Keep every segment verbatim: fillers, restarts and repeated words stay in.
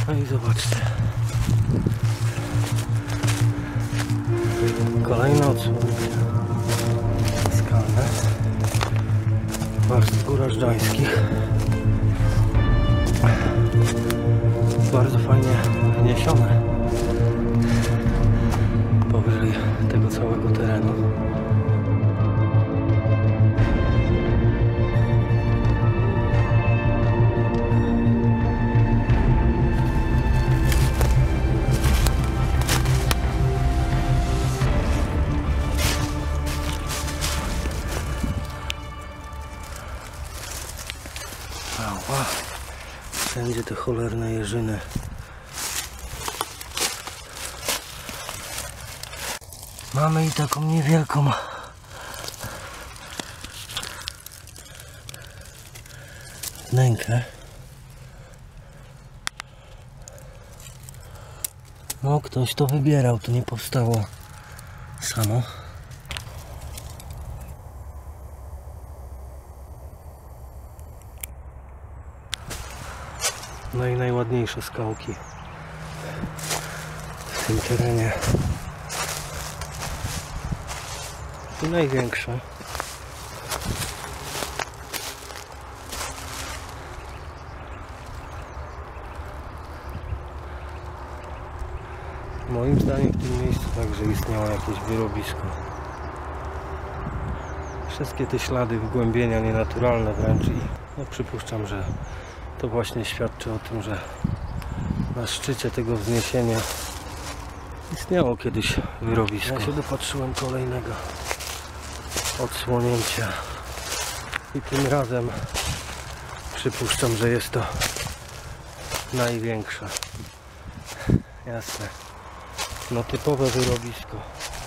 No i zobaczcie. Kolejne odsłonięcie skalne warstw górażdżańskich. Bardzo fajnie wniesione powyżej tego całego terenu. Ała. Wszędzie te cholerne jeżyny. Mamy i taką niewielką wnękę. No, ktoś to wybierał, to nie powstało samo. No i najładniejsze skałki w tym terenie. I największe. Moim zdaniem w tym miejscu także istniało jakieś wyrobisko. Wszystkie te ślady wgłębienia nienaturalne wręcz i no, przypuszczam, że to właśnie świadczy o tym, że na szczycie tego wzniesienia istniało kiedyś wyrobisko. Ja się dopatrzyłem kolejnego odsłonięcia i tym razem przypuszczam, że jest to największe. Jasne. No typowe wyrobisko.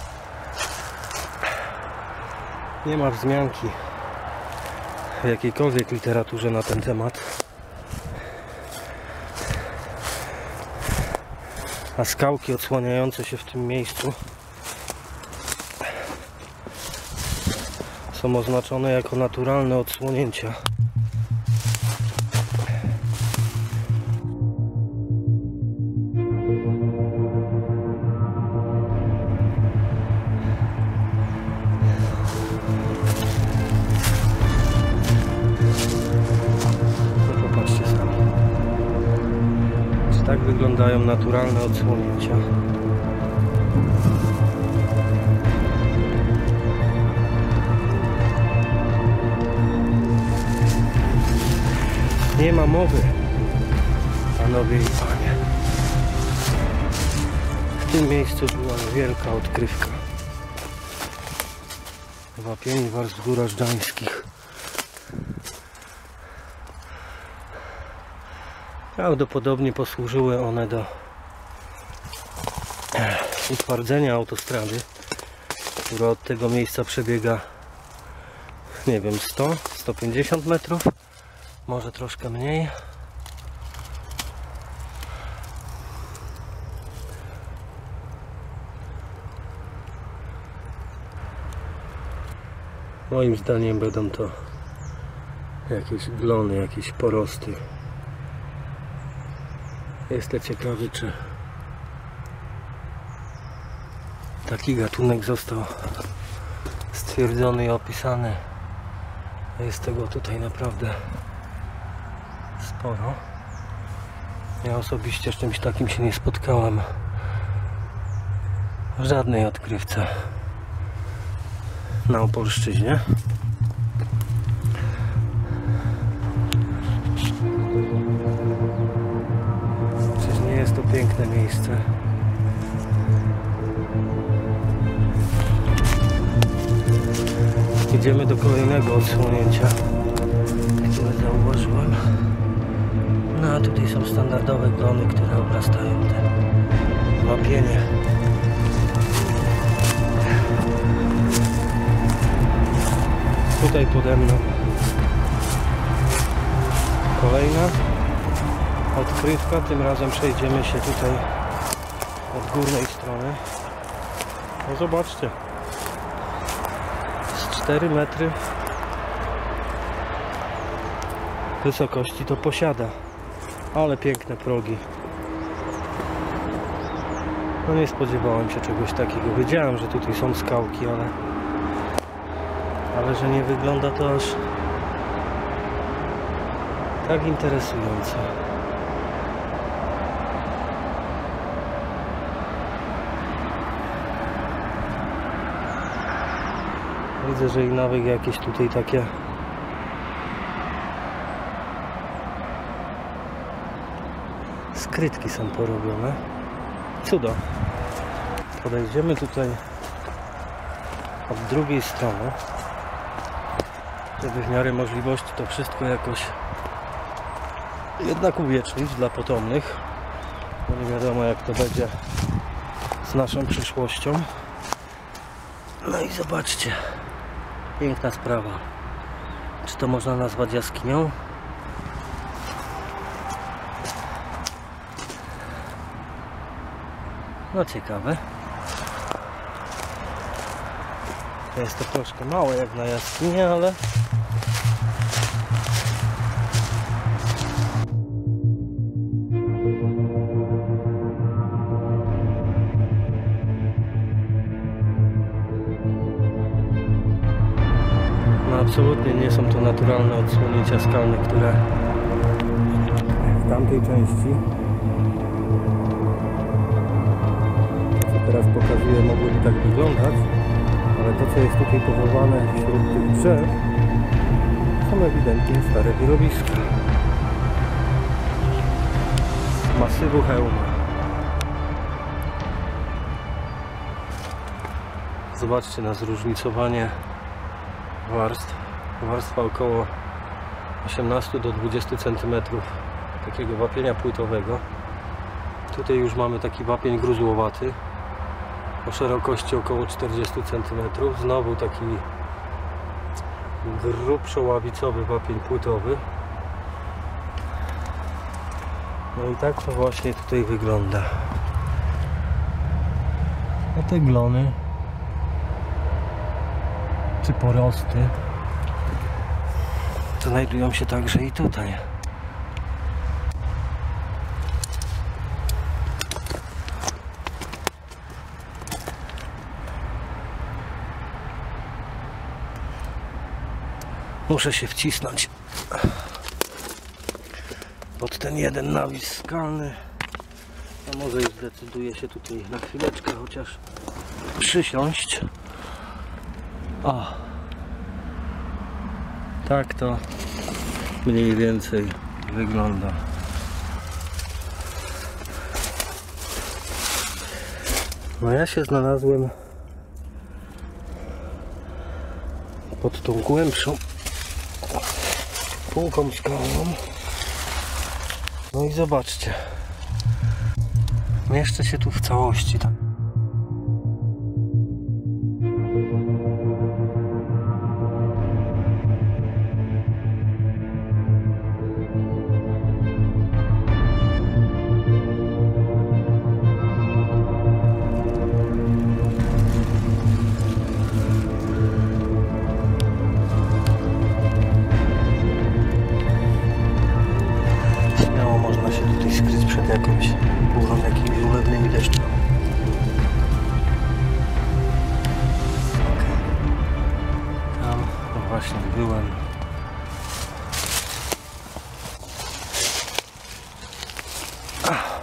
Nie ma wzmianki w jakiejkolwiek literaturze na ten temat. A skałki odsłaniające się w tym miejscu są oznaczone jako naturalne odsłonięcia. No popatrzcie sami. Tak wyglądają naturalne odsłonięcia. Nie ma mowy, panowie i panie. W tym miejscu była wielka odkrywka. Wapieni warstw górażdżańskich. Prawdopodobnie posłużyły one do utwardzenia autostrady, która od tego miejsca przebiega, nie wiem, sto do stu pięćdziesięciu metrów, może troszkę mniej. Moim zdaniem będą to jakieś glony, jakieś porosty. Jestem ciekawy, czy taki gatunek został stwierdzony i opisany. Jest tego tutaj naprawdę sporo. Ja osobiście z czymś takim się nie spotkałem w żadnej odkrywce na Opolszczyźnie. Czyż nie jest to piękne miejsce? Idziemy do kolejnego odsłonięcia, które zauważyłem. No a tutaj są standardowe glony, które obrastają te wapienie. Tutaj pode mną kolejna odkrywka. Tym razem przejdziemy się tutaj od górnej strony. No zobaczcie, z cztery metry wysokości to posiada, ale piękne progi. No nie spodziewałem się czegoś takiego. Wiedziałem, że tutaj są skałki, ale ale że nie wygląda to aż tak interesująco. Widzę, że i nawet jakieś tutaj takie skrytki są porobione. Cudo. Podejdziemy tutaj od drugiej strony, żeby w miarę możliwości to wszystko jakoś jednak uwiecznić dla potomnych, bo nie wiadomo, jak to będzie z naszą przyszłością. No i zobaczcie, piękna sprawa. Czy to można nazwać jaskinią? No ciekawe. To jest to troszkę małe jak na jaskinię, ale no absolutnie nie są to naturalne odsłonięcia skalne, które w tamtej części, co teraz pokazuję, mogłyby tak wyglądać. Ale to, co jest tutaj pochowane wśród tych drzew, są ewidentnie stare wirowiska masywu hełma. Zobaczcie na zróżnicowanie warstw. Warstwa około osiemnaście do dwudziestu centymetrów takiego wapienia płytowego. Tutaj już mamy taki wapień gruzłowaty o szerokości około czterdziestu centymetrów. Znowu taki grubszo-ławicowy wapień płytowy. No i tak to właśnie tutaj wygląda. A te glony czy porosty znajdują się także i tutaj. Muszę się wcisnąć pod ten jeden nawis skalny. A może już zdecyduję się tutaj na chwileczkę chociaż przysiąść. O, tak to mniej więcej wygląda. No ja się znalazłem pod tą głębszą półką skalną. No i zobaczcie, mieszczę się tu w całości. Tak? Jakąś burzą, jakimiś ulewnymi deszczami. Okay. Tam no właśnie byłem. Ach.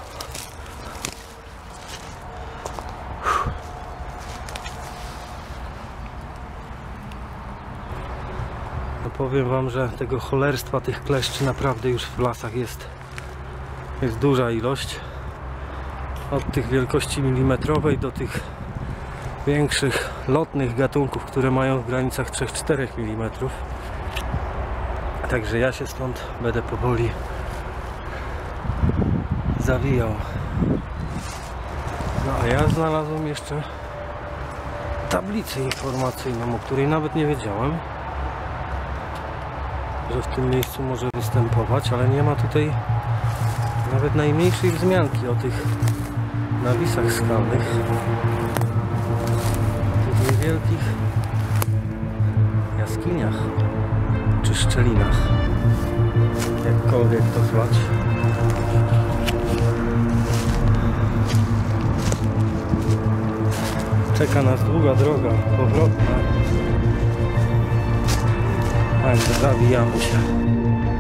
No powiem wam, że tego cholerstwa, tych kleszczy naprawdę już w lasach jest Jest duża ilość, od tych wielkości milimetrowej do tych większych lotnych gatunków, które mają w granicach trzy do czterech milimetrów. Także ja się stąd będę powoli zawijał. No a ja znalazłem jeszcze tablicę informacyjną, o której nawet nie wiedziałem, że w tym miejscu może występować, ale nie ma tutaj nawet najmniejszej wzmianki o tych nawisach skalnych, tych niewielkich jaskiniach czy szczelinach, jakkolwiek to zwać. Czeka nas długa droga powrotna. Także zabijamy się.